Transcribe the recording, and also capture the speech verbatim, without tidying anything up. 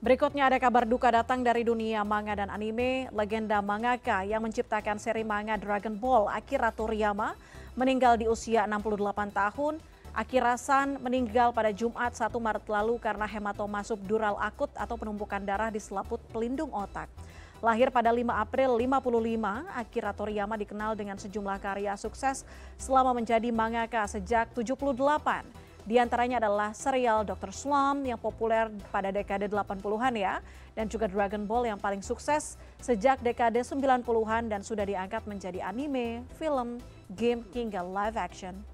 Berikutnya ada kabar duka datang dari dunia manga dan anime. Legenda mangaka yang menciptakan seri manga Dragon Ball, Akira Toriyama, meninggal di usia enam puluh delapan tahun. Akira-san meninggal pada Jumat satu Maret lalu karena hematoma subdural akut atau penumpukan darah di selaput pelindung otak. Lahir pada lima April lima puluh lima, Akira Toriyama dikenal dengan sejumlah karya sukses selama menjadi mangaka sejak tujuh puluh delapan. Di antaranya adalah serial dokter Slump yang populer pada dekade delapan puluhan ya, dan juga Dragon Ball yang paling sukses sejak dekade sembilan puluhan dan sudah diangkat menjadi anime, film, game hingga live action.